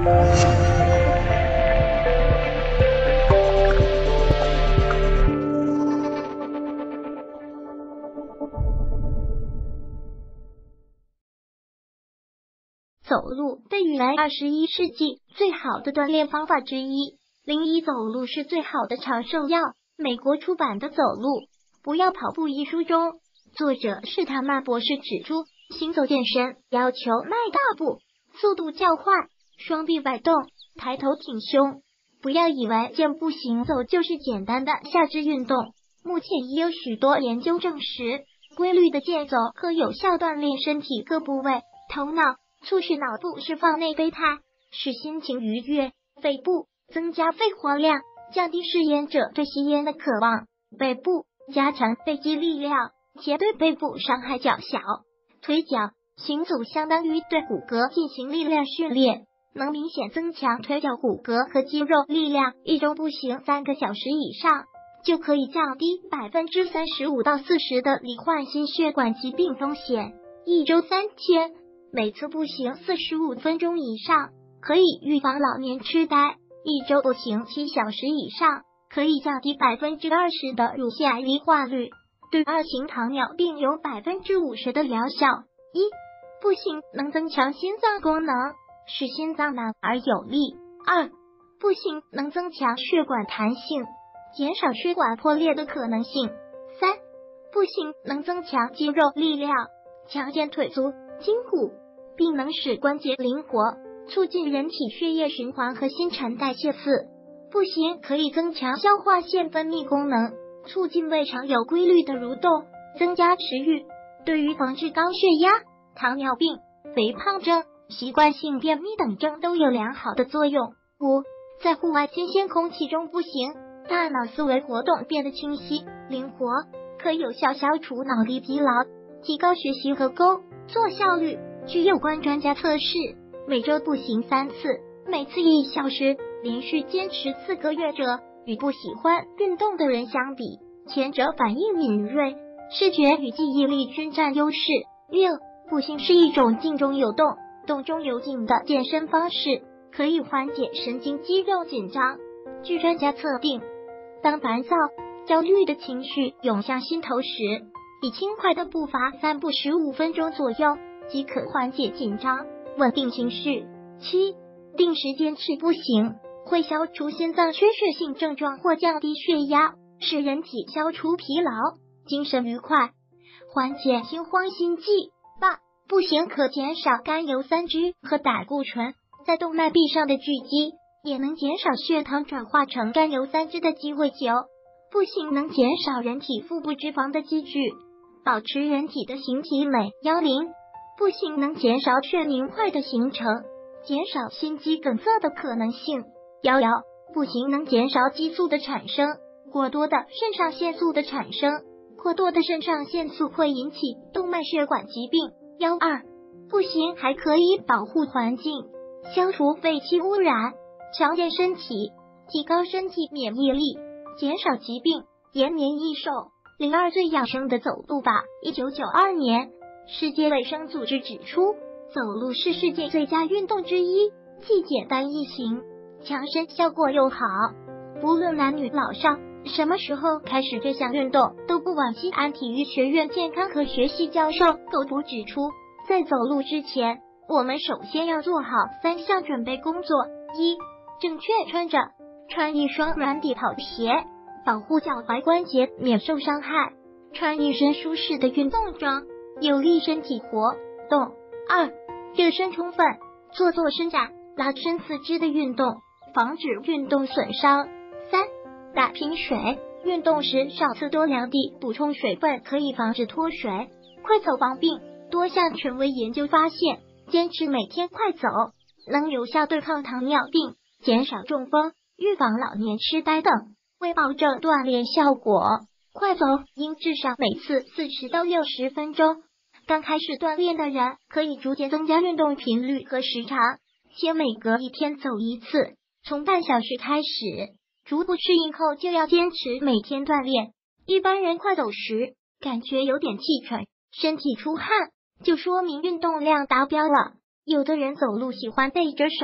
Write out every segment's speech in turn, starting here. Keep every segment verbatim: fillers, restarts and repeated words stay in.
走路被誉为二十一世纪最好的锻炼方法之一。零一走路是最好的长寿药。美国出版的《走路不要跑步》一书中，作者史塔曼博士指出，行走健身要求迈大步，速度较快，双臂摆动，抬头挺胸。不要以为健步行走就是简单的下肢运动，目前已有许多研究证实，规律的健走可有效锻炼身体各部位、头脑，促使脑部释放内啡肽，使心情愉悦；肺部增加肺活量，降低嗜烟者对吸烟的渴望；背部加强背肌力量，且对背部伤害较小。腿脚行走相当于对骨骼进行力量训练，能明显增强腿脚骨骼和肌肉力量。一周步行三个小时以上，就可以降低百分之三十五到四十的罹患心血管疾病风险。一周三天，每次步行四十五分钟以上，可以预防老年痴呆。一周步行七小时以上，可以降低百分之二十的乳腺癌罹患率，对二型糖尿病有百分之五十的疗效。一、步行能增强心脏功能，使心脏难而有力。二、步行能增强血管弹性，减少血管破裂的可能性。三、步行能增强肌肉力量，强健腿足筋骨，并能使关节灵活，促进人体血液循环和新陈代谢。四、步行可以增强消化腺分泌功能，促进胃肠有规律的蠕动，增加食欲，对于防治高血压、糖尿病、肥胖症、习惯性便秘等症都有良好的作用。五、在户外新鲜空气中步行，大脑思维活动变得清晰、灵活，可有效消除脑力疲劳，提高学习和工作效率。据有关专家测试，每周步行三次，每次一小时，连续坚持四个月者，与不喜欢运动的人相比，前者反应敏锐，视觉与记忆力均占优势。六、步行是一种静中有动、动中有静的健身方式，可以缓解神经肌肉紧张。据专家测定，当烦躁、焦虑的情绪涌向心头时，以轻快的步伐散步十五分钟左右，即可缓解紧张，稳定情绪。七、定时坚持步行会消除心脏缺血性症状或降低血压，使人体消除疲劳，精神愉快，缓解心慌心悸。八、步行可减少甘油三酯和胆固醇在动脉壁上的聚集，也能减少血糖转化成甘油三酯的机会。九、步行能减少人体腹部脂肪的积聚，保持人体的形体美。幺零、步行能减少血凝块的形成，减少心肌梗塞的可能性。幺幺、步行能减少激素的产生，过多的肾上腺素的产生，过多的肾上腺素会引起动脉血管疾病。幺二、步行还可以保护环境，消除废气污染，强健身体，提高身体免疫力，减少疾病，延年益寿。零二最养生的走路法。一九九二年，世界卫生组织指出，走路是世界最佳运动之一，既简单易行，强身效果又好。不论男女老少，什么时候开始这项运动都不晚。西安体育学院健康和学习教授苟图指出，在走路之前，我们首先要做好三项准备工作。一、正确穿着穿一双软底跑鞋，保护脚踝关节免受伤害，穿一身舒适的运动装，有利身体活动。二、热身充分，做做伸展、拉伸四肢的运动，防止运动损伤。三、打瓶水，运动时少次多量地补充水分，可以防止脱水。快走防病，多项权威研究发现，坚持每天快走，能有效对抗糖尿病，减少中风，预防老年痴呆等。为保证锻炼效果，快走应至少每次四十到六十分钟。刚开始锻炼的人可以逐渐增加运动频率和时长，且每隔一天走一次，从半小时开始，逐步适应后就要坚持每天锻炼。一般人快走时感觉有点气喘，身体出汗，就说明运动量达标了。有的人走路喜欢背着手，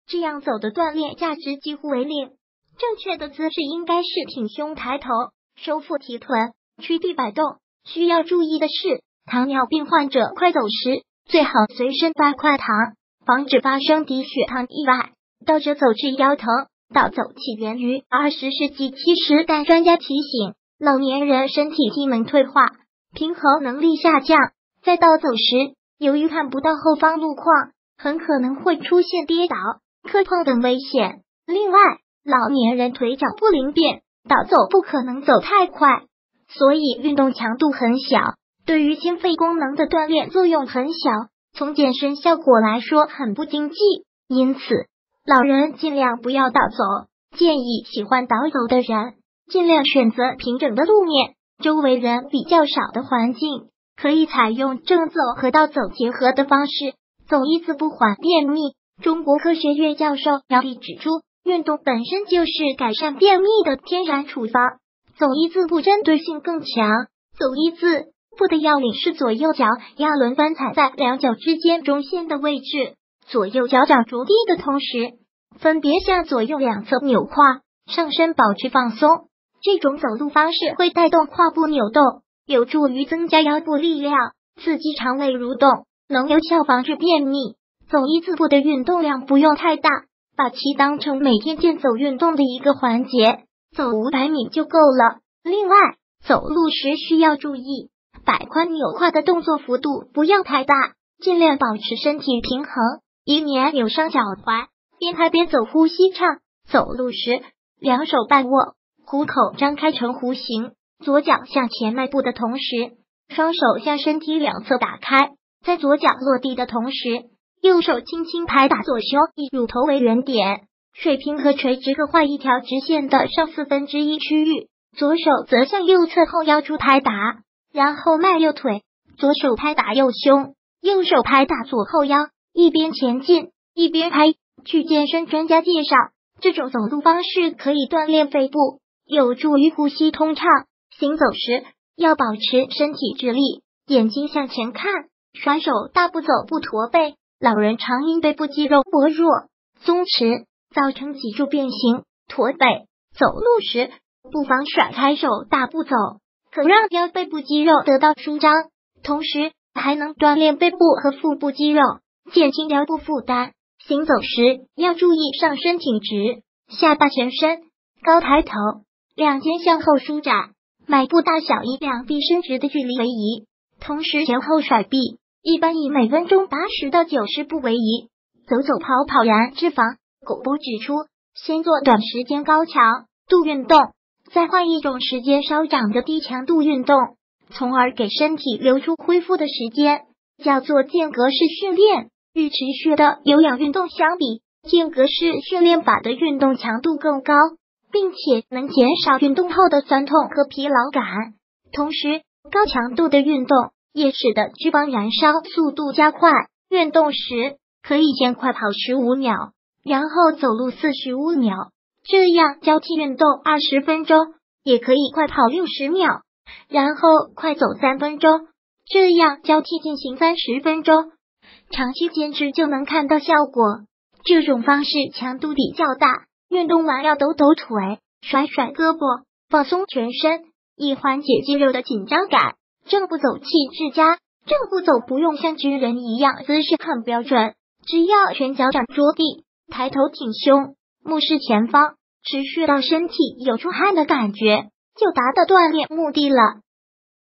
这样走的锻炼价值几乎为零。正确的姿势应该是挺胸抬头，收腹提臀，屈臂摆动。需要注意的是，糖尿病患者快走时最好随身带快糖，防止发生低血糖意外。倒着走致腰疼，倒走起源于二十世纪七十代专家提醒，老年人身体机能退化，平衡能力下降，在倒走时，由于看不到后方路况，很可能会出现跌倒、磕碰等危险。另外，老年人腿脚不灵便，倒走不可能走太快，所以运动强度很小，对于心肺功能的锻炼作用很小，从健身效果来说很不经济。因此，老人尽量不要倒走，建议喜欢倒走的人尽量选择平整的路面，周围人比较少的环境，可以采用正走和倒走结合的方式，走一字不缓便秘。中国科学院教授姚丽指出，运动本身就是改善便秘的天然处方，走一字步针对性更强。走一字步的要领是左右脚压轮番踩在两脚之间中线的位置，左右脚掌着地的同时，分别向左右两侧扭胯，上身保持放松。这种走路方式会带动胯部扭动，有助于增加腰部力量，刺激肠胃蠕动，能有效防治便秘。走一字步的运动量不用太大，把其当成每天健走运动的一个环节，走五百米就够了。另外，走路时需要注意，摆髋扭胯的动作幅度不要太大，尽量保持身体平衡，以免扭伤脚踝。边拍边走，呼吸畅。走路时，两手半握，虎口张开成弧形，左脚向前迈步的同时，双手向身体两侧打开，在左脚落地的同时，右手轻轻拍打左胸，以乳头为原点，水平和垂直各画一条直线的上四分之一区域，左手则向右侧后腰处拍打，然后迈右腿，左手拍打右胸，右手拍打左后腰，一边前进一边拍。据健身专家介绍，这种走路方式可以锻炼肺部，有助于呼吸通畅。行走时要保持身体直立，眼睛向前看，甩手大步走不驼背。老人常因背部肌肉薄弱、松弛，造成脊柱变形、驼背。走路时不妨甩开手大步走，可让腰背部肌肉得到舒张，同时还能锻炼背部和腹部肌肉，减轻腰部负担。行走时要注意上身挺直，下巴全伸，高抬头，两肩向后舒展，迈步大小以两臂伸直的距离为宜，同时前后甩臂，一般以每分钟八十到九十步为宜。走走跑跑燃脂肪。狗波指出，先做短时间高强度运动，再换一种时间稍长的低强度运动，从而给身体留出恢复的时间，叫做间隔式训练。与持续的有氧运动相比，间隔式训练法的运动强度更高，并且能减少运动后的酸痛和疲劳感。同时，高强度的运动也使得脂肪燃烧速度加快。运动时可以先快跑十五秒，然后走路四十五秒，这样交替运动二十分钟；也可以快跑六十秒，然后快走三分钟，这样交替进行三十分钟。长期坚持就能看到效果。这种方式强度比较大，运动完要抖抖腿，甩甩胳膊，放松全身，以缓解肌肉的紧张感。正步走气质佳，正步走不用像军人一样姿势很标准，只要全脚掌着地，抬头挺胸，目视前方，持续到身体有出汗的感觉，就达到锻炼目的了。